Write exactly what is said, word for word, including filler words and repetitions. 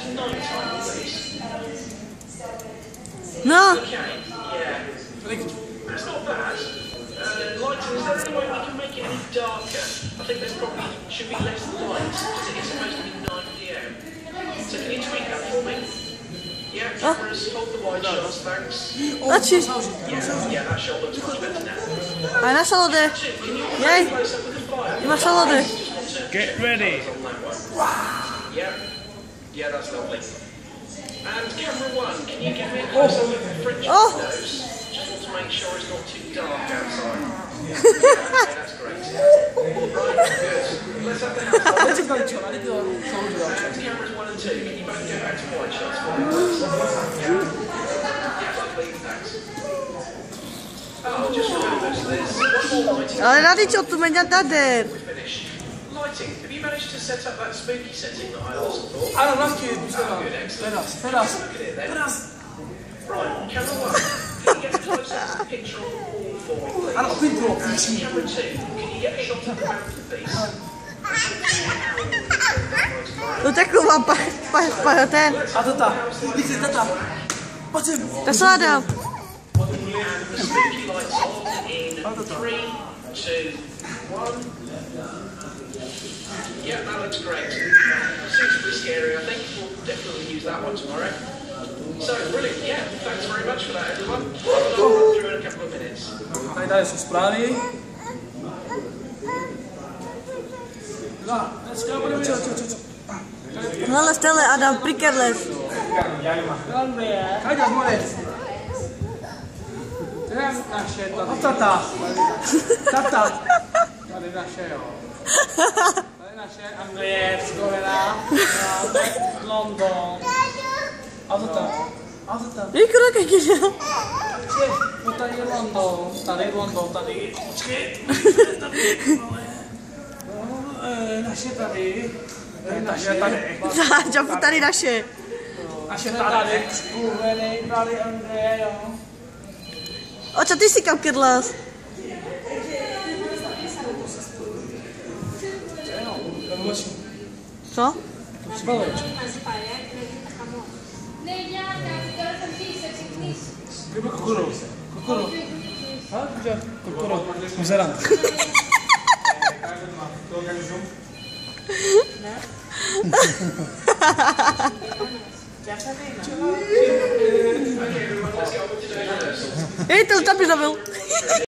No. Okay, yeah. That's not bad. Uh, lighting, is there any way we can make it any darker? I think there's probably should be less light because it is supposed to be nine p m. So can you tweak that for me? Yeah, cameras, hold the wide shots, thanks. That's it. Yeah, yeah, that shot looks much better now. A nasza lody. Can you Jej. close up with the fire? I nasza lody. Get ready. Yeah, yeah, that's lovely. And camera one, can you give me a close up with the French Oh. windows? Just want to make sure it's not too dark outside. Yeah, okay, that's great. Right, good. Let's have the house. And cameras one and two, can you both go back to wide shots for me? Yeah. Yeah, lovely, thanks. Oh, just remember, so there's one more lighting. Ale radič od tu menia dader. Finish. Lighting, have you managed to set up that spooky setting that I asked for? Ano, navštív, Oh, good, excellent. teraz, teraz, Look at it then. teraz. Right, camera one, can you get a close up picture of the wall for me, please? Ano, pintro. And camera two, can you get a shot of the mantelpiece? To taková pa, pa, pa, ten. A tata, vidíte, tata. Pojď sem. Ta slada. And the spooky lights on in three, two, one. Yeah, that looks great. Suitably scary, I think. We'll definitely use that one tomorrow. So, brilliant, yeah, thanks very much for that, everyone. I'll go through in a couple of minutes. Tady tady jsou zprávy. No, dneska budeme... Čo, čo, čo, čo. Hele, stele Adam Prikerles. Kajde, zmorec. To je naše, to tata. Tata. Tady naše, jo. Tady naše Anglie, Skojena, London. A to tam. A to tam. Víko, no kaký je. No tady je London, tady London, tady. Počkej. Naše tady. Naše tady. Čapu tady naše. Naše tady. Skujeny, tady Anglie, jo. Oča, ty si kam kedlas? Co? Spaluješ. Kdyby kukuru. Kukuru. Ha? Gdzie? Kukuru. Muzeran. Hej, to tam by zabil.